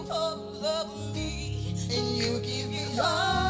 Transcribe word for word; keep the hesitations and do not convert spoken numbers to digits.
hold of me, and you give your heart.